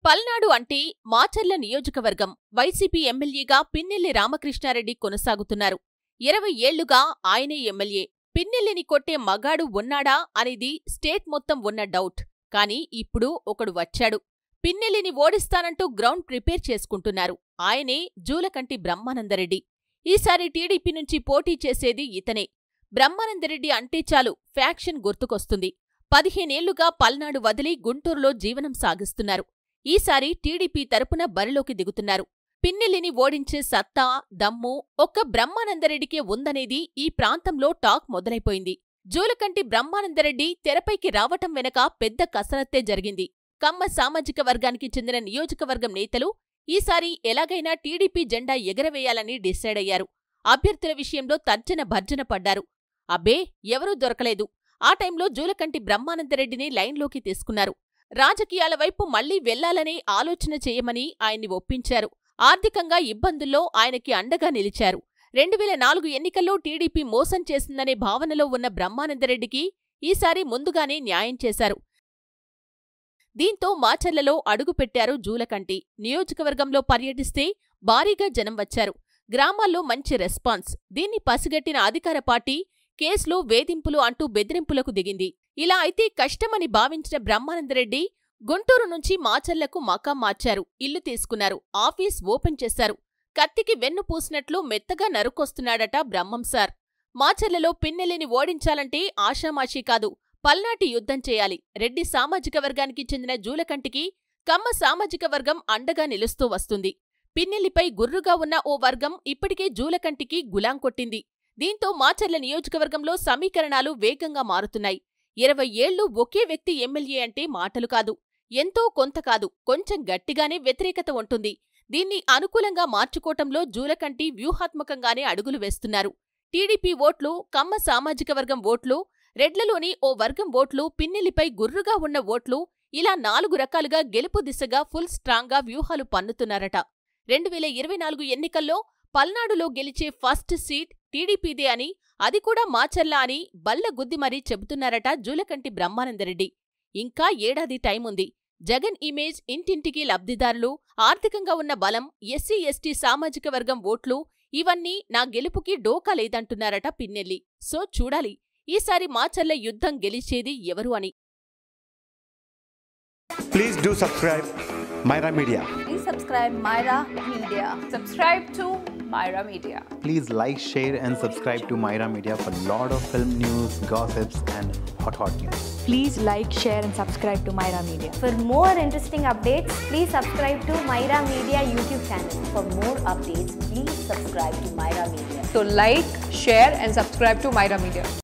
పల్నాడు అంటే మాచర్ల నియోజకవర్గం. వైసీపీ ఎమ్మెల్యేగా పిన్నెల్లి రామకృష్ణారెడ్డి కొనసాగుతున్నారు. 20 ఏళ్లుగా ఆయనే ఎమ్మెల్యే. పిన్నెల్లిని కొట్టే మగాడు ఉన్నాడా అనేది స్టేట్ మొత్తం ఉన్న డౌట్. కానీ ఇప్పుడు ఒకడు వచ్చాడు. పిన్నెల్లిని ఓడిస్తానంటూ గ్రౌండ్ ప్రిపేర్ చేసుకుంటున్నారు. ఆయనే జూలకంటి బ్రహ్మానందరెడ్డి. ఈసారి టీడీపీ నుంచి పోటీ చేసేది ఇతనే. బ్రహ్మానందరెడ్డి అంటే చాలు ఫ్యాక్షన్ గుర్తుకొస్తుంది. 15 ఏళ్లుగా పల్నాడు వదిలి గుంటూరులో జీవనం సాగిస్తున్నారు. ఈసారి టీడీపీ తరపున బరిలోకి దిగుతున్నారు. పిన్నెల్లిని ఓడించే సత్తా, దమ్ము ఒక్క బ్రహ్మానందరెడ్డికే ఉందనేది ఈ ప్రాంతంలో టాక్ మొదలైపోయింది. జూలకంటి బ్రహ్మానందరెడ్డి తెరపైకి రావటం వెనక పెద్ద కసరత్తే జరిగింది. కమ్మ సామాజిక వర్గానికి చెందిన నియోజకవర్గం నేతలు ఈసారి ఎలాగైనా టీడీపీ జెండా ఎగరవేయాలని డిసైడయ్యారు. అభ్యర్థుల విషయంలో తర్జన భర్జన పడ్డారు. అబ్బే, ఎవరూ దొరకలేదు. ఆ టైంలో జూలకంటి బ్రహ్మానందరెడ్డిని లైన్లోకి తీసుకున్నారు. రాజకీయాల వైపు మళ్లీ వెళ్లాలనే ఆలోచన చేయమని ఆయన్ని ఒప్పించారు. ఆర్థికంగా ఇబ్బందుల్లో ఆయనకి అండగా నిలిచారు. 2004 ఎన్నికల్లో టీడీపీ మోసం చేసిందనే భావనలో ఉన్న బ్రహ్మానందరెడ్డికి ఈసారి ముందుగానే న్యాయం చేశారు. దీంతో మాచర్లలో అడుగుపెట్టారు జూలకంటి. నియోజకవర్గంలో పర్యటిస్తే భారీగా జనం వచ్చారు. గ్రామాల్లో మంచి రెస్పాన్స్. దీన్ని పసిగట్టిన అధికార పార్టీ కేసులు, వేధింపులు అంటూ బెదిరింపులకు దిగింది. ఇలా అయితే కష్టమని భావించిన బ్రహ్మానందరెడ్డి గుంటూరు నుంచి మాచర్లకు మకాం మార్చారు. ఇల్లు తీసుకున్నారు. ఆఫీస్ ఓపెన్ చేశారు. కత్తికి వెన్ను పూసినట్లు మెత్తగా నరుకొస్తున్నాడట బ్రహ్మంసార్. మాచర్లలో పిన్నెల్లిని ఓడించాలంటే ఆషామాషీ కాదు, పల్నాటి యుద్ధం చేయాలి. రెడ్డి సామాజిక వర్గానికి చెందిన జూలకంటికి కమ్మ సామాజిక వర్గం అండగా నిలుస్తూ వస్తుంది. పిన్నెల్లిపై గుర్రుగా ఉన్న ఓ వర్గం ఇప్పటికే జూలకంటికి గులాం కొట్టింది. దీంతో మాచర్ల నియోజకవర్గంలో సమీకరణాలు వేగంగా మారుతున్నాయి. 20 ఏళ్లు ఒకే వ్యక్తి ఎమ్మెల్యే అంటే మాటలు కాదు. ఎంతో కొంత కాదు, కొంచెం గట్టిగానే వ్యతిరేకత ఉంటుంది. దీన్ని అనుకూలంగా మార్చుకోవటంలో జూలకంటి వ్యూహాత్మకంగానే అడుగులు వేస్తున్నారు. టీడీపీ ఓట్లు, కమ్మ సామాజిక వర్గం ఓట్లు, రెడ్లలోని ఓ వర్గం ఓట్లు, పిన్నెల్లిపై గుర్రుగా ఉన్న ఓట్లు, ఇలా 4 రకాలుగా గెలుపు దిశగా ఫుల్ స్ట్రాంగ్గా వ్యూహాలు పన్నుతున్నారట. 2024 ఎన్నికల్లో పల్నాడులో గెలిచే ఫస్ట్ సీట్ టీడీపీదే అని, అది కూడా మాచర్ల అని బల్ల గుద్ది మరీ చెబుతున్నారట జూలకంటి బ్రహ్మానందరెడ్డి. ఇంకా ఏడాది టైముంది. జగన్ ఇమేజ్, ఇంటింటికి లబ్ధిదారులు, ఆర్థికంగా ఉన్న బలం, ఎస్సీ ఎస్టీ సామాజిక వర్గం ఓట్లు, ఇవన్నీ నా గెలుపుకి డోకా లేదంటున్నారట పిన్నెల్లి. సో చూడాలి ఈసారి మాచర్ల యుద్ధం గెలిచేది ఎవరు అని. Please do subscribe Myra Media. Please subscribe Myra Media. Subscribe to Myra Media. Please like, share and subscribe to Myra Media for lot of film news, gossips and hot news. Please like, share and subscribe to Myra Media. For more interesting updates, please subscribe to Myra Media YouTube channel. For more updates, please subscribe to Myra Media. So like, share and subscribe to Myra Media.